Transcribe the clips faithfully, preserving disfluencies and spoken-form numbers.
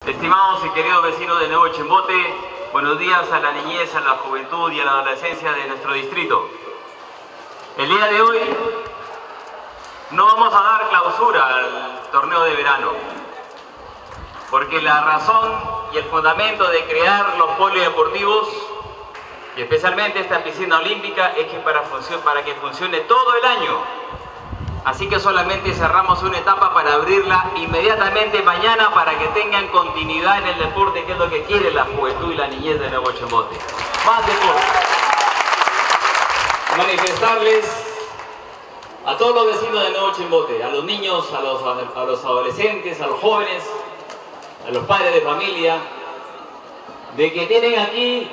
Estimados y queridos vecinos de Nuevo Chimbote, buenos días a la niñez, a la juventud y a la adolescencia de nuestro distrito. El día de hoy no vamos a dar clausura al torneo de verano, porque la razón y el fundamento de crear los polideportivos, y especialmente esta piscina olímpica, es que para, para que funcione todo el año. Así que solamente cerramos una etapa para abrirla inmediatamente mañana para que tengan continuidad en el deporte, que es lo que quiere la juventud y la niñez de Nuevo Chimbote. Más deporte. Manifestarles a todos los vecinos de Nuevo Chimbote, a los niños, a los, a los adolescentes, a los jóvenes, a los padres de familia, de que tienen aquí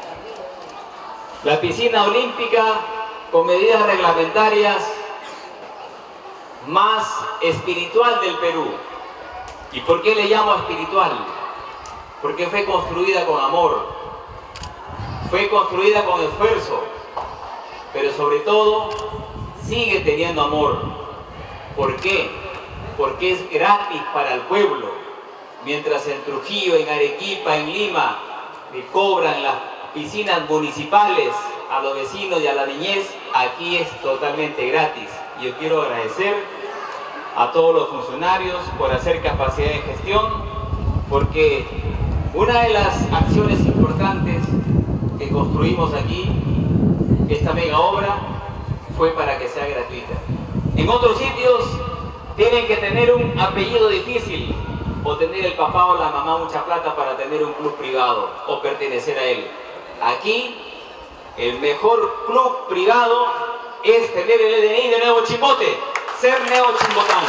la piscina olímpica con medidas reglamentarias más espiritual del Perú. ¿Y por qué le llamo espiritual? Porque fue construida con amor, fue construida con esfuerzo, pero sobre todo sigue teniendo amor. ¿Por qué? Porque es gratis para el pueblo. Mientras en Trujillo, en Arequipa, en Lima le cobran las piscinas municipales a los vecinos y a la niñez, aquí es totalmente gratis. Yo quiero agradecer a todos los funcionarios por hacer capacidad de gestión, porque una de las acciones importantes que construimos aquí, esta mega obra, fue para que sea gratuita. En otros sitios tienen que tener un apellido difícil, o tener el papá o la mamá mucha plata para tener un club privado o pertenecer a él. Aquí el mejor club privado es tener el E D N I de Nuevo Chimbote, ser neochimbotano.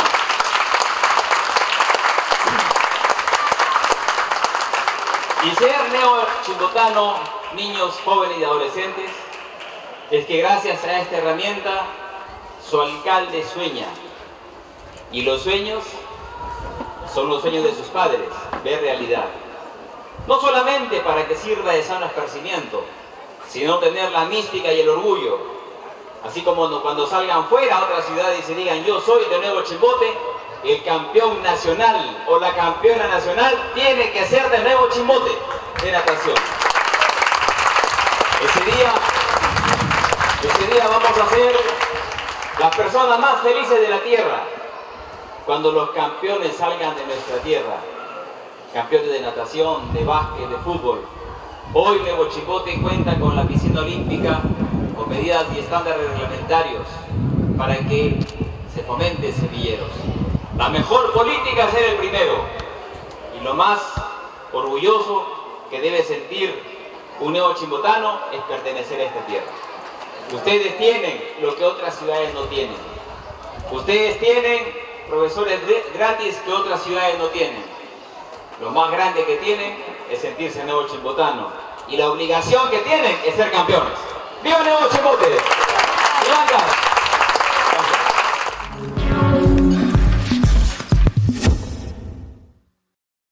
Y ser neochimbotano, niños, jóvenes y adolescentes, es que gracias a esta herramienta su alcalde sueña. Y los sueños son los sueños de sus padres, ver realidad. No solamente para que sirva de sano esparcimiento, sino tener la mística y el orgullo. Así como cuando salgan fuera a otras ciudades y se digan yo soy de Nuevo Chimbote, el campeón nacional o la campeona nacional tiene que ser de Nuevo Chimbote de natación. Ese día, ese día vamos a ser las personas más felices de la tierra, cuando los campeones salgan de nuestra tierra, campeones de natación, de básquet, de fútbol. Hoy Nuevo Chimbote cuenta con la piscina olímpica, con medidas y estándares reglamentarios para que se fomente semilleros. La mejor política es ser el primero, y lo más orgulloso que debe sentir un nuevo chimbotano es pertenecer a esta tierra. Ustedes tienen lo que otras ciudades no tienen. Ustedes tienen profesores gratis que otras ciudades no tienen. Lo más grande que tienen es sentirse nuevo chimbotano, y la obligación que tienen es ser campeones. ¡Viva Nuevo Chimbote!